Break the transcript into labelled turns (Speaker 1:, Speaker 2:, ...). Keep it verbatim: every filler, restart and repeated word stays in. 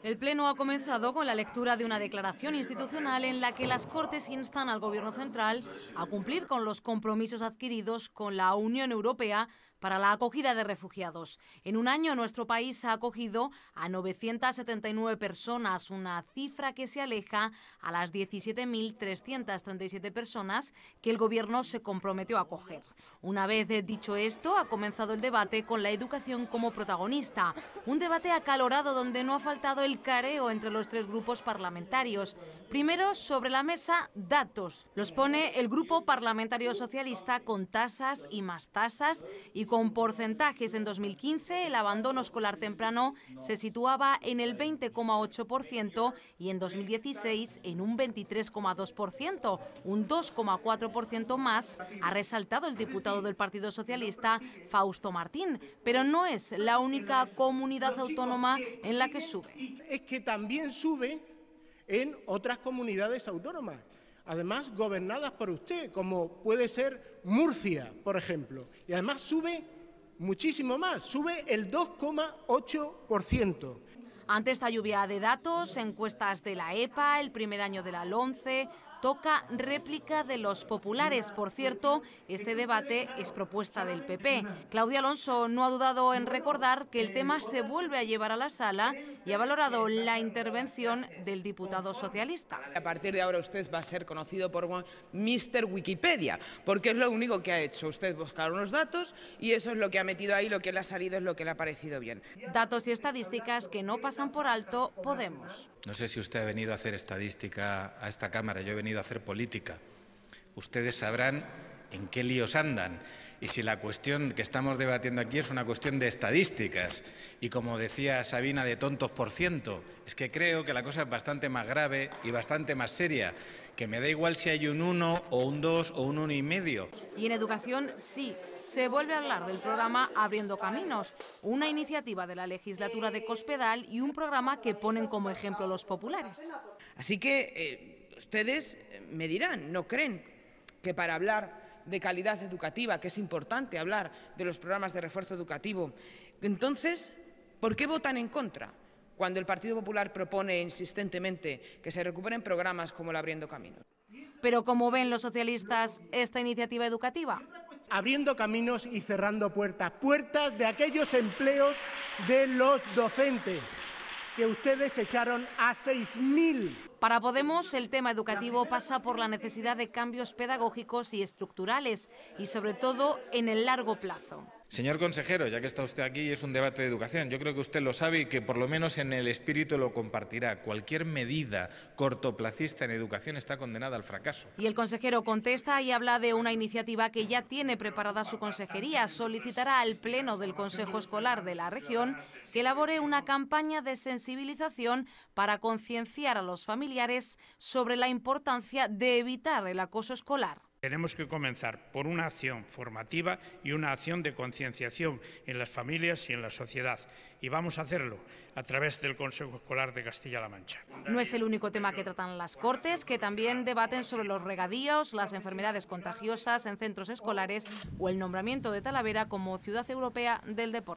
Speaker 1: El Pleno ha comenzado con la lectura de una declaración institucional en la que las Cortes instan al Gobierno central a cumplir con los compromisos adquiridos con la Unión Europea para la acogida de refugiados. En un año nuestro país ha acogido a novecientas setenta y nueve personas, una cifra que se aleja a las diecisiete mil trescientas treinta y siete personas que el Gobierno se comprometió a acoger. Una vez dicho esto, ha comenzado el debate con la educación como protagonista. Un debate acalorado donde no ha faltado el careo entre los tres grupos parlamentarios. Primero, sobre la mesa, datos. Los pone el Grupo Parlamentario Socialista con tasas y más tasas y con porcentajes. En dos mil quince el abandono escolar temprano se situaba en el veinte coma ocho por ciento y en dos mil dieciséis en un veintitrés coma dos por ciento, un dos coma cuatro por ciento más, ha resaltado el diputado del Partido Socialista, Fausto Martín, pero no es la única comunidad autónoma en la que sube.
Speaker 2: Es que también sube en otras comunidades autónomas, además gobernadas por usted, como puede ser Murcia, por ejemplo, y además sube muchísimo más, sube el dos coma ocho por ciento.
Speaker 1: Ante esta lluvia de datos, encuestas de la EPA, el primer año de la LOMCE, toca réplica de los populares. Por cierto, este debate es propuesta del P P. Claudia Alonso no ha dudado en recordar que el tema se vuelve a llevar a la sala y ha valorado la intervención del diputado socialista.
Speaker 3: A partir de ahora usted va a ser conocido por míster Wikipedia, porque es lo único que ha hecho. Usted buscar unos datos y eso es lo que ha metido ahí, lo que le ha salido es lo que le ha parecido bien.
Speaker 1: Datos y estadísticas que no pasan por alto Podemos.
Speaker 4: No sé si usted ha venido a hacer estadística a esta Cámara, yo he venido a hacer política. Ustedes sabrán en qué líos andan y si la cuestión que estamos debatiendo aquí es una cuestión de estadísticas. Y como decía Sabina, de tontos por ciento. Es que creo que la cosa es bastante más grave y bastante más seria, que me da igual si hay un uno o un dos o un uno y medio.
Speaker 1: Y en educación sí. Se vuelve a hablar del programa Abriendo Caminos, una iniciativa de la legislatura de Cospedal y un programa que ponen como ejemplo los populares.
Speaker 3: Así que eh, ustedes me dirán, ¿no creen que para hablar de calidad educativa, que es importante hablar de los programas de refuerzo educativo, entonces, ¿por qué votan en contra cuando el Partido Popular propone insistentemente que se recuperen programas como el Abriendo Caminos?
Speaker 1: Pero ¿cómo ven los socialistas esta iniciativa educativa?
Speaker 2: Abriendo caminos y cerrando puertas, puertas de aquellos empleos de los docentes que ustedes echaron a seis mil.
Speaker 1: Para Podemos, el tema educativo pasa por la necesidad de cambios pedagógicos y estructurales y, sobre todo, en el largo plazo.
Speaker 4: Señor consejero, ya que está usted aquí, es un debate de educación. Yo creo que usted lo sabe y que por lo menos en el espíritu lo compartirá. Cualquier medida cortoplacista en educación está condenada al fracaso.
Speaker 1: Y el consejero contesta y habla de una iniciativa que ya tiene preparada su consejería. Solicitará al Pleno del Consejo Escolar de la región que elabore una campaña de sensibilización para concienciar a los familiares sobre la importancia de evitar el acoso escolar.
Speaker 5: Tenemos que comenzar por una acción formativa y una acción de concienciación en las familias y en la sociedad. Y vamos a hacerlo a través del Consejo Escolar de Castilla-La Mancha.
Speaker 1: No es el único tema que tratan las Cortes, que también debaten sobre los regadíos, las enfermedades contagiosas en centros escolares o el nombramiento de Talavera como Ciudad Europea del Deporte.